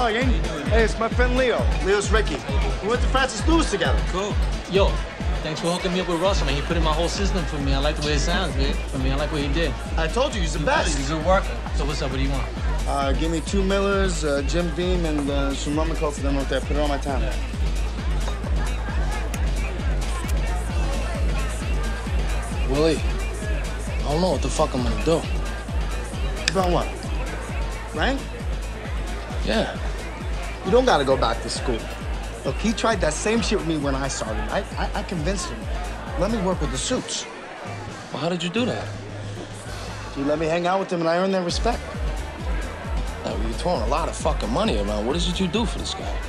Joaquin. Hey, it's my friend Leo. Leo's Ricky. We went to Francis Lewis together. Cool. Yo, thanks for hooking me up with Russell, man. He put in my whole system for me. I like the way it sounds, man. I like what he did. I told you, he's the best. He's a worker. So what's up? What do you want? Give me 2 Millers, Jim Beam, and some rum and coke for them out there. Put it on my tab. Yeah. Willie, I don't know what the fuck I'm gonna do. About what? Right? Yeah. You don't gotta go back to school. Look, he tried that same shit with me when I started. I convinced him. Let me work with the suits. Well, how did you do that? He let me hang out with him, and I earned their respect. Now, you're throwing a lot of fucking money around. What is it you do for this guy?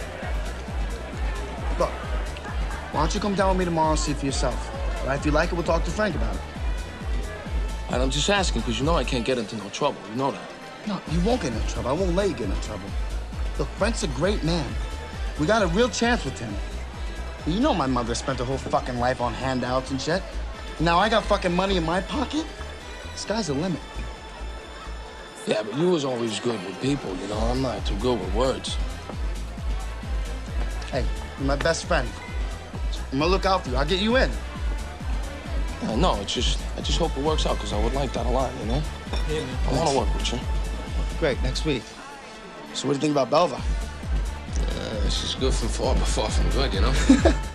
Look, why don't you come down with me tomorrow and see for yourself? Right? If you like it, we'll talk to Frank about it. And I'm just asking, because you know I can't get into no trouble. You know that. No, you won't get into trouble. I won't let you get into trouble. Look, Frank's a great man. We got a real chance with him. You know my mother spent her whole fucking life on handouts and shit. Now I got fucking money in my pocket. Sky's the limit. Yeah, but you was always good with people, you know? I'm not too good with words. Hey, you're my best friend. I'm gonna look out for you. I'll get you in. No, I just hope it works out, because I would like that a lot, you know? Yeah, man. I want to work with you. Great, next week. So what do you think about Belva? She's good from far, but far from good, you know?